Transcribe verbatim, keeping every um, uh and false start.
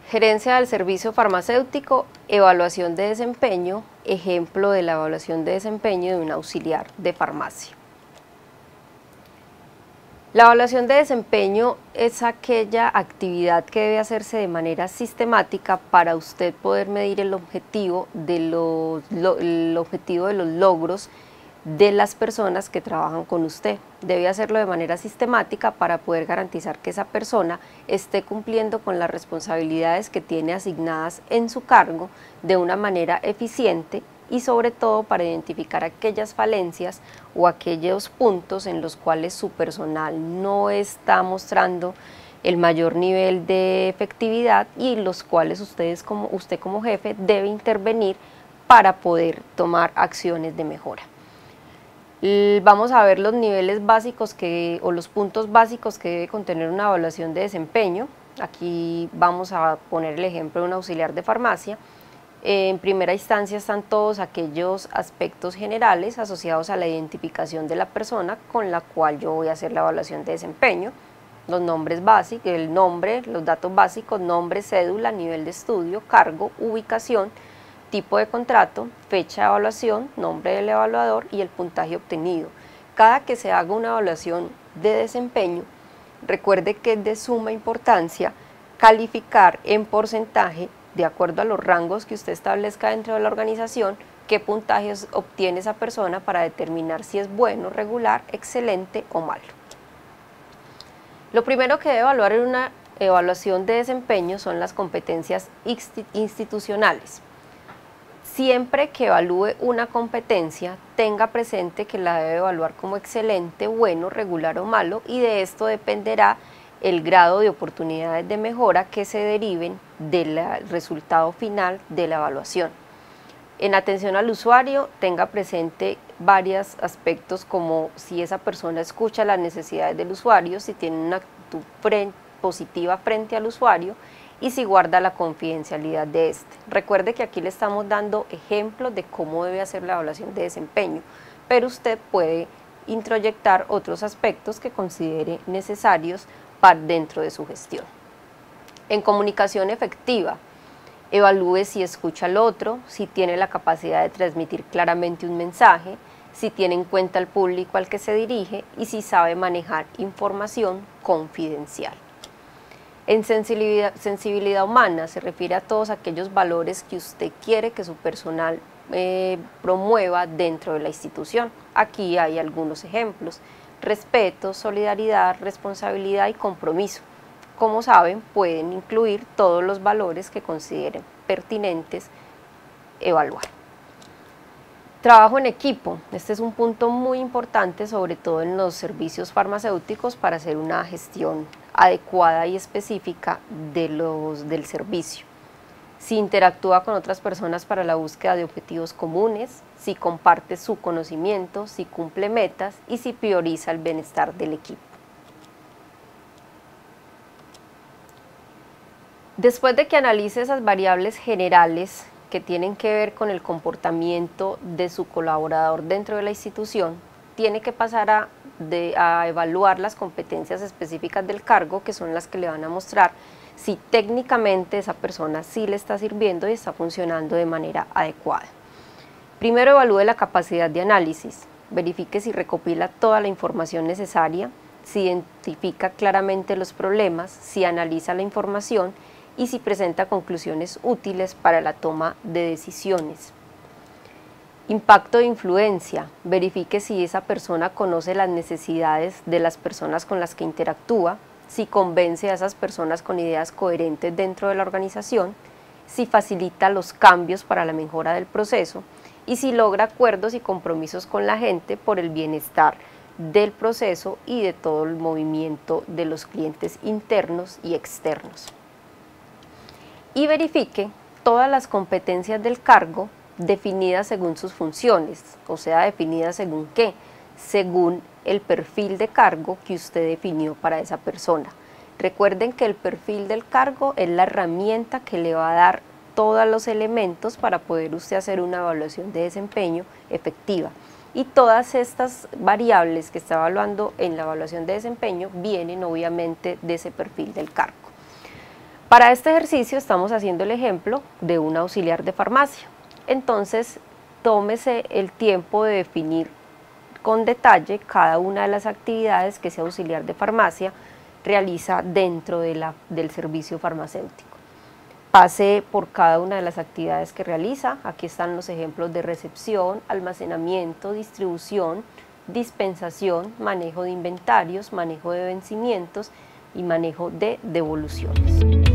Gerencia del servicio farmacéutico, evaluación de desempeño, ejemplo de la evaluación de desempeño de un auxiliar de farmacia. La evaluación de desempeño es aquella actividad que debe hacerse de manera sistemática para usted poder medir el objetivo de los, lo, el objetivo de los logros de las personas que trabajan con usted. Debe hacerlo de manera sistemática para poder garantizar que esa persona esté cumpliendo con las responsabilidades que tiene asignadas en su cargo de una manera eficiente y sobre todo para identificar aquellas falencias o aquellos puntos en los cuales su personal no está mostrando el mayor nivel de efectividad y los cuales ustedes como, usted como jefe debe intervenir para poder tomar acciones de mejora. Vamos a ver los niveles básicos que, o los puntos básicos que debe contener una evaluación de desempeño. Aquí vamos a poner el ejemplo de un auxiliar de farmacia. En primera instancia están todos aquellos aspectos generales asociados a la identificación de la persona con la cual yo voy a hacer la evaluación de desempeño. Los nombres básicos, el nombre, los datos básicos, nombre, cédula, nivel de estudio, cargo, ubicación, tipo de contrato, fecha de evaluación, nombre del evaluador y el puntaje obtenido. Cada que se haga una evaluación de desempeño, recuerde que es de suma importancia calificar en porcentaje, de acuerdo a los rangos que usted establezca dentro de la organización, qué puntajes obtiene esa persona para determinar si es bueno, regular, excelente o malo. Lo primero que debe evaluar en una evaluación de desempeño son las competencias institucionales. Siempre que evalúe una competencia, tenga presente que la debe evaluar como excelente, bueno, regular o malo, y de esto dependerá el grado de oportunidades de mejora que se deriven del resultado final de la evaluación. En atención al usuario, tenga presente varios aspectos como si esa persona escucha las necesidades del usuario, si tiene una actitud frente, positiva frente al usuario, y si guarda la confidencialidad de este. Recuerde que aquí le estamos dando ejemplos de cómo debe hacer la evaluación de desempeño, pero usted puede introyectar otros aspectos que considere necesarios para dentro de su gestión. En comunicación efectiva, evalúe si escucha al otro, si tiene la capacidad de transmitir claramente un mensaje, si tiene en cuenta al público al que se dirige y si sabe manejar información confidencial. En sensibilidad, sensibilidad humana se refiere a todos aquellos valores que usted quiere que su personal eh, promueva dentro de la institución. Aquí hay algunos ejemplos: respeto, solidaridad, responsabilidad y compromiso. Como saben, pueden incluir todos los valores que consideren pertinentes evaluar. Trabajo en equipo. Este es un punto muy importante, sobre todo en los servicios farmacéuticos, para hacer una gestión adecuada y específica de los, del servicio. Si interactúa con otras personas para la búsqueda de objetivos comunes, si comparte su conocimiento, si cumple metas y si prioriza el bienestar del equipo. Después de que analice esas variables generales que tienen que ver con el comportamiento de su colaborador dentro de la institución, tiene que pasar a, de, a evaluar las competencias específicas del cargo, que son las que le van a mostrar si técnicamente esa persona sí le está sirviendo y está funcionando de manera adecuada. Primero, evalúe la capacidad de análisis, verifique si recopila toda la información necesaria, si identifica claramente los problemas, si analiza la información y si presenta conclusiones útiles para la toma de decisiones. Impacto de influencia, verifique si esa persona conoce las necesidades de las personas con las que interactúa, si convence a esas personas con ideas coherentes dentro de la organización, si facilita los cambios para la mejora del proceso y si logra acuerdos y compromisos con la gente por el bienestar del proceso y de todo el movimiento de los clientes internos y externos. Y verifique todas las competencias del cargo definidas según sus funciones, o sea, definidas según qué, según el perfil de cargo que usted definió para esa persona. Recuerden que el perfil del cargo es la herramienta que le va a dar todos los elementos para poder usted hacer una evaluación de desempeño efectiva. Y todas estas variables que está evaluando en la evaluación de desempeño vienen obviamente de ese perfil del cargo. Para este ejercicio estamos haciendo el ejemplo de un auxiliar de farmacia. Entonces, tómese el tiempo de definir con detalle cada una de las actividades que ese auxiliar de farmacia realiza dentro de la, del servicio farmacéutico. Pase por cada una de las actividades que realiza. Aquí están los ejemplos de recepción, almacenamiento, distribución, dispensación, manejo de inventarios, manejo de vencimientos y manejo de devoluciones.